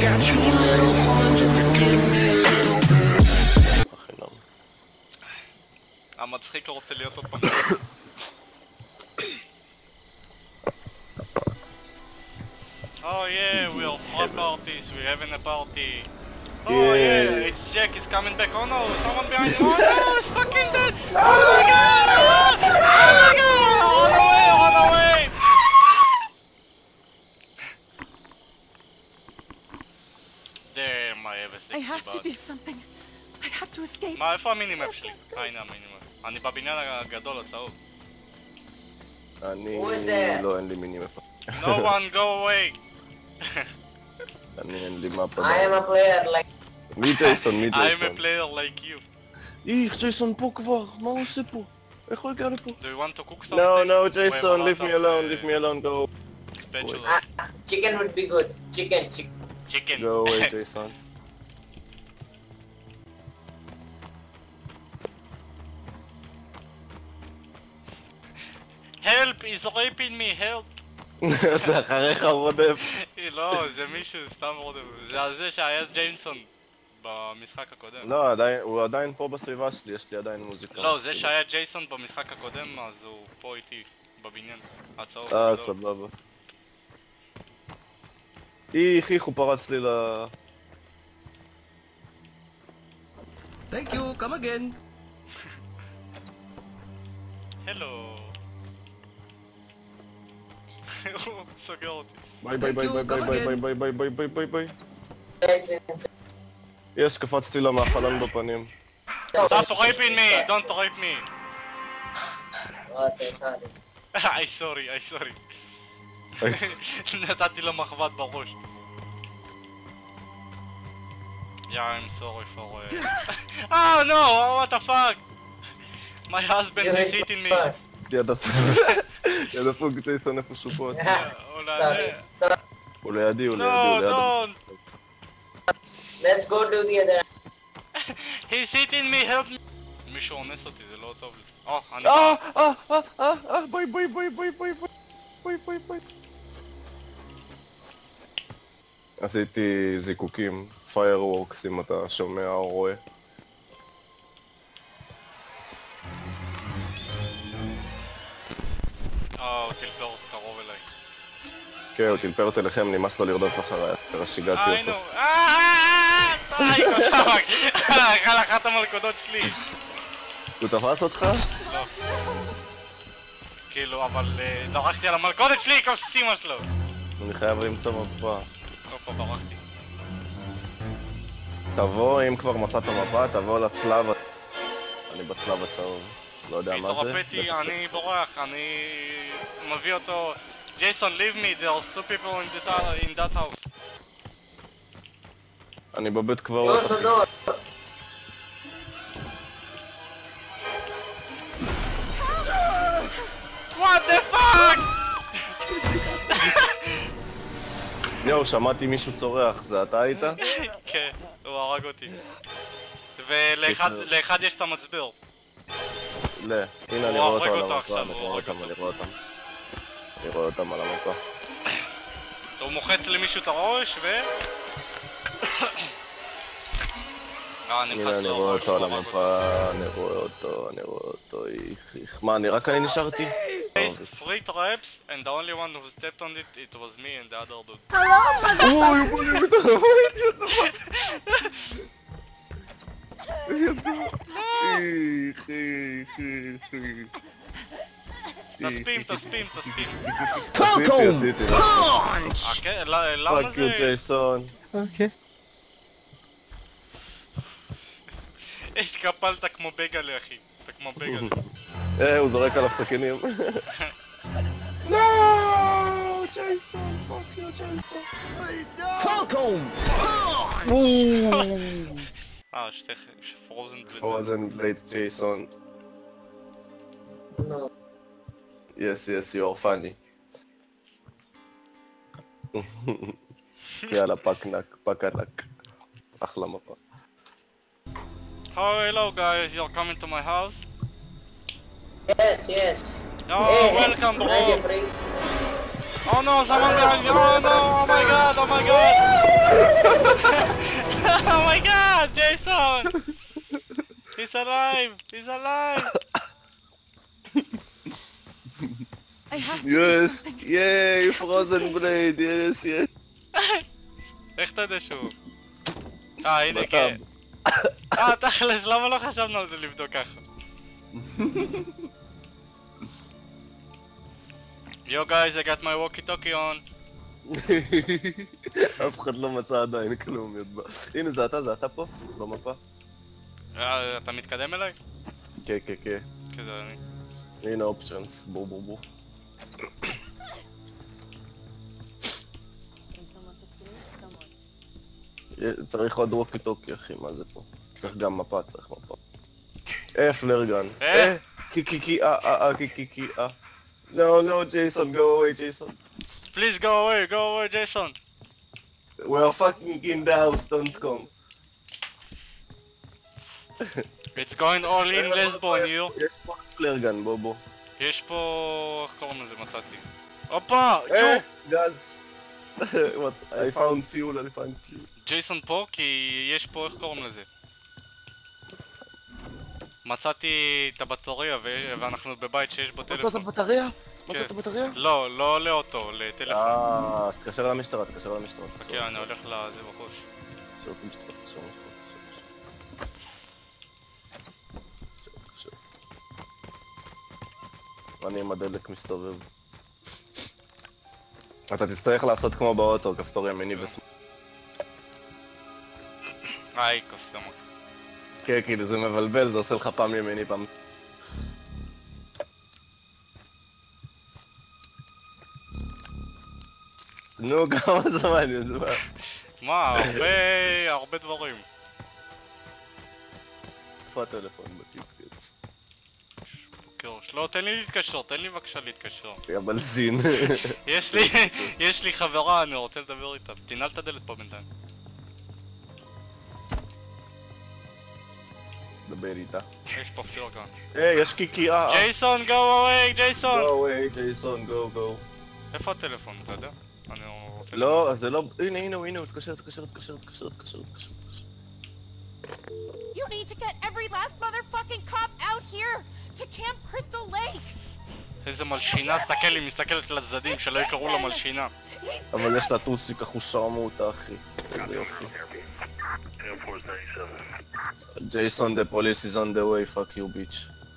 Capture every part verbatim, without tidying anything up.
got two little horns and they give me a little bit. המצחיק רוצה להיות עוד פעם. Oh yeah, we are fun parties, we're having a party. Oh yeah, yeah, it's Jack, he's coming back. Oh no, someone behind him. Oh no, he's fucking dead. Oh my god! Oh my god! Run away, run away! Damn, I have a sixty I have to bucks. do something. I have to escape. מה, איפה המינימפ שלי? אה, הנה המינימפ. אני בבניין הגדול הצהוב. אני... לא, אין לי מינימפ. No one, go away! אני אין לי מפה. I am a player like... מי ג'ייסון? מי ג'ייסון? I'm a player like you. איך, ג'ייסון פה כבר, מה הוא עושה פה? איך הוא הגיע לפה? Do you want to cook something? No, no, ג'ייסון, leave me alone, leave me alone, go. Spatula. Ah, chicken would be good. Chicken, chicken. Chicken. Go away, ג'ייסון. Help, he's raping me, help! זה אחריך רודף. לא, זה מישהו, סתם רודף. זה הזה שהיה ג'יימסון במשחק הקודם. לא, הוא עדיין פה בסביבה שלי, יש לי עדיין מוזיקה. לא, זה שהיה ג'ייסון במשחק הקודם, אז הוא פה איתי, בבניין. הצהוב. אה, סבבה. איך, איך, הוא פרץ לי ל... Thank you, come again. הלו. הוא סוגר אותי. ביי ביי ביי ביי ביי ביי ביי ביי ביי ביי ביי ביי. יש, קפצתי לה מהחלון בפנים. Stop raping me! Don't rape me! Okay, sorry. I sorry, I sorry. נתתי לו מחבת בראש. Yeah, I'm sorry for... Oh no! What the fuck? My husband is hitting me. יד הפוג ג'ייסון איפשהו פה. Sorry, sorry. הוא לידי, הוא לידי, No, הוא לידי. don't! Let's go to the other. He's hitting me, help me! מישהו אונס אותי, זה לא טוב לי. אה, אני... אה, אה, אה, אה, אה, ביי ביי ביי ביי ביי ביי ביי ביי ביי. עשיתי זיקוקים, פיירוורקס אם אתה שומע או רואה. אה, הוא טלפר קרוב אליי. כן, הוא טלפרת אליכם, נמאס לו לרדוף אחריי, שיגעתי אה, אותו. היינו. אה, די, קושאק! אכל אחת המלכודות שלי. הוא תפס אותך? לא. כאילו, אבל דרכתי על המלכודת שלי, כוס אמא שלו. אני חייב למצוא מפה. איפה ברחתי? תבוא, אם כבר מצאת מפה, תבוא לצלב... אני בצלב הצהוב. לא יודע מה זה. התרפאתי, אני בורח, אני מביא אותו. ג'ייסון, leave me, there are two people in that, in that house. אני בבית קברות. Close the door. What the fuck? יואו, שמעתי מישהו צורח, זה אתה היית? כן, הוא הרג אותי. ולאחד יש את המצבר. לא, הנה אני רואה אותו על אותו המפה, עכשיו, אני הוא רואה הורג אותם, אני רואה אותם. אני רואה אותם על המפה. הוא מוחץ למישהו את הראש ו... הנה אני רואה אותו על המפה, אני רואה אותו, אני רואה אותו, איך איך... מה, אני רק אני נשארתי? Three traps, and the only one who stepped on it, it was me and the other dude. אוי, הוא בוא נראה את הרמית, ידוע. איך, איך, איך, איך. תספים, תספים, תספים. עשיתי, עשיתי. כן, למה פאק יו זה... ג'ייסון. אוקיי. התקפלת כמו בגלה, אחי. אתה כמו בגלה. אה, הוא זורק עליו סכינים. לא, ג'ייסון, פאק יו ג'ייסון. קולקום! אה, שתי פרוזן בלייד. פרוזן בלייד ג'ייסון. No. Yes, yes, you are funny. יאללה, פקנק, פקנק. אחלה מפה. Oh, hello guys, you're coming to my house? Yes, yes. Oh, Hey, welcome bro! Hi, Jeffrey. Oh no, someone behind me! Oh no, oh my god, oh my god! my god, Jason! He's alive! He's alive! I have to do Yes! something. Yay! I have to Frozen escape. Blade! Yes, yes! איך אתה יודע שהוא? אה, הנה, כן. בטאב. אה, תכלס, למה לא חשבנו על זה לבדוק ככה? Yo guys, I got my walkie-talkie on. אף אחד לא מצא עדיין כלום, ידבע. הנה זה אתה, זה אתה פה? במפה? אה, אתה מתקדם אליי? כן, כן, כן. כזה אני. הנה אופשנס, בוא בוא בוא. צריך עוד ווקי טוקי אחי, מה זה פה? צריך גם מפה, צריך מפה. אה, פלרגן. אה! קי קי קי אה אה אה קי קי קי אה. No, no, Jason, go away, Jason. Please go away, go away, Jason. We are fucking in the house, don't come. It's going all in lesbon, you. יש פה פלרגן, בוא בוא. יש פה... איך קוראים לזה? מצאתי. הופה! אה! יו! גז. What? I found fuel, I found fuel. ג'ייסון פה כי יש פה... איך קוראים לזה? מצאתי את הבטריה ו- ואנחנו בבית שיש בו מצאת טלפון. בטריה? כן. מצאת בטריה? לא, לא לאוטו, לטלפון. אה, אז תקשר למשטרה, תקשר למשטרה. חכה, אני הולך לזה בחוש. תקשר למשטרה, תקשר למשטרה, תקשר למשטרה. תקשר, תקשר. אני עם הדלק מסתובב. אתה תצטרך לעשות כמו באוטו, כפתור ימיני ושמאל. איי, קוסטומות. כן, כאילו זה מבלבל, זה עושה לך פעם ימיני, פעם... נו, כמה זמן יש מה? מה, הרבה... הרבה דברים. איפה הטלפון בקיצקיץ? קירוש, לא, תן לי להתקשר, תן לי בבקשה להתקשר. יא בלזין. יש לי... יש לי חברה, אני רוצה לדבר איתה. תנעל את הדלת פה בינתיים. דבר איתה. יש פה פציר כאן. היי, יש קיקי, אה, אה. ג'ייסון, go away, ג'ייסון! Go away, ג'ייסון, go, go. איפה הטלפון, אתה יודע? אני רוצה... לא, זה לא... הנה, הנה, הנה, הוא התקשר, התקשר, התקשר, התקשר, התקשר, התקשר, התקשר. You need to get every last motherfucking cop out here to Camp Crystal Lake. איזה מלשינה, סתכל, היא מסתכלת לצדדים, שלא יקראו לה מלשינה. He's אבל יש לה טוסיק, אחו שרמוטה, אחי. איזה יופי. ג'ייסון, the police is on the way, fuck you, bitch.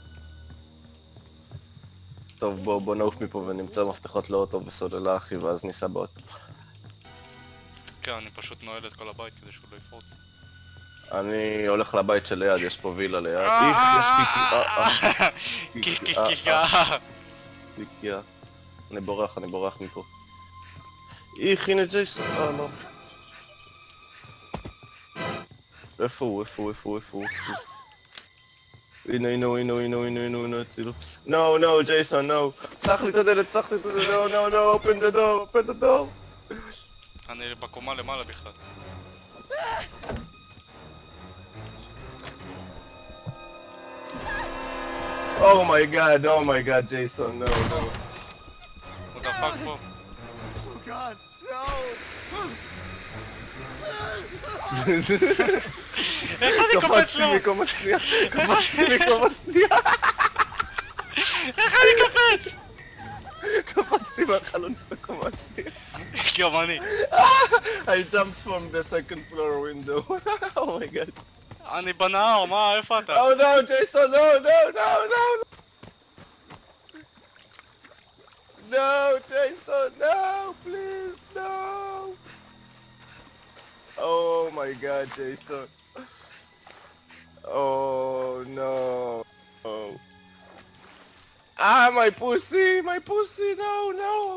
טוב, בוא, בוא נעוף מפה ונמצא מפתחות לאוטו בסוללה, אחי, ואז ניסע באוטו. כן, אני פשוט נועל את כל הבית כדי שהוא לא יפרוץ. אני הולך לבית שליד, יש פה וילה ליד. איך, יש קיקי, אה, אה. קיקי אה, קיקי אה. קיקי, אה. אני בורח, אני בורח מפה. איך, הנה ג'ייסון, אה, לא. איפה הוא, איפה הוא, איפה הוא, איפה הוא? הנה, הנה, הנה, הנה, הנה, הנה, הנה, הצילו. No, no, ג'ייסון, no. פתח לי את הדלת, פתח לי את הדלת, no, no, no, open the door, open the door. אני בקומה למעלה בכלל. Oh my god, oh my god, ג'ייסון, no, no. הוא דפק פה. איך אני קופץ לו? קפצתי מקומה שנייה, קפצתי מקומה שנייה. איך אני קופץ? קפצתי מהחלון של הקומה שנייה. גם אני. I jumped from the second floor window. Oh my god. אני בנהר, מה, איפה אתה? Oh no, Jason, no, no, no, no. No, Jason, no, please, no. Oh my god, Jason. Oh no. Oh. Ah, my pussy, my pussy, no, no.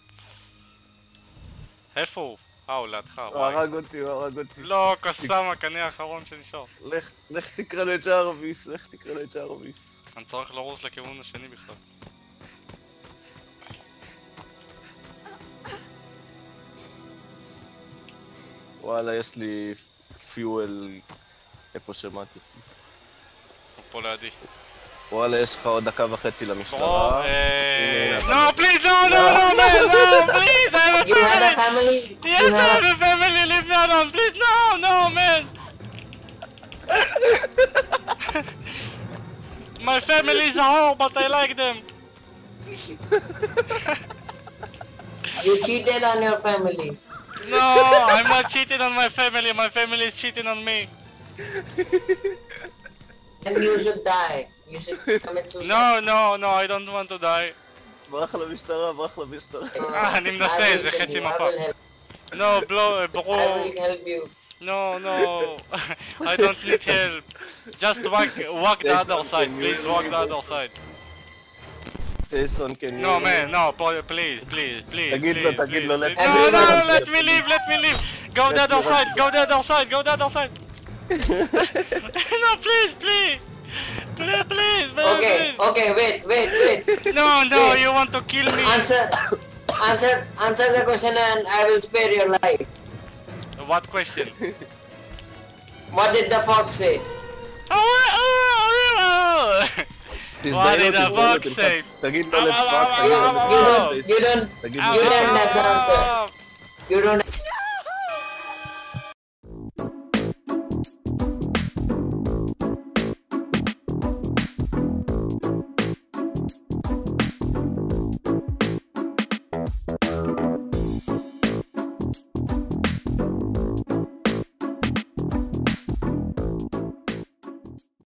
איפה הוא? אה, הוא לידך, הוא וואי. הרג אותי, הוא הרג אותי. לא, קסאם, הקנה האחרון שנשאר. לך, לך תקרא לג'רוויס, לך תקרא לג'רוויס. אני צריך לרוץ לכיוון השני בכלל. וואלה, יש לי פיואל איפה שמעתי אותי. הוא פה לידי. וואלה, יש לך עוד דקה וחצי בוא, למשטרה. אה... הנה, No, please, no, no, no, man, no, please, I have a You have a family! family? Yes, You I have... have a family, leave me alone, please, no, no, man! my family is a whore, but I like them. You cheated on your family. No, I'm not cheating on my family. My family is cheating on me. And you should die. You should commit suicide. No, no, no, I don't want to die. ברח למשטרה, ברח למשטרה. אה, אני מנסה, זה חצי מפה. No, blow, ברו... I will help you. No, no, I don't need help. Just walk, walk the other side, please walk the other side. Jason, can you... No, man, no, please, please, please, תגיד לו, please, תגיד לו, please. let- No, no, Everyone let is- me leave, let me leave. Go the Let other me side, rest. go the other side, go the other side. No, please, please. Please, please, man, Okay, please. okay, wait, wait, wait. No, no, Wait. you want to kill me. Answer, answer, answer the question and I will spare your life. What question? What did the fox say? Oh, oh, oh, oh. What did the fox say? תגיד לו let's You, fuck. you don't, you don't, תגיד you לו. don't have the answer. You don't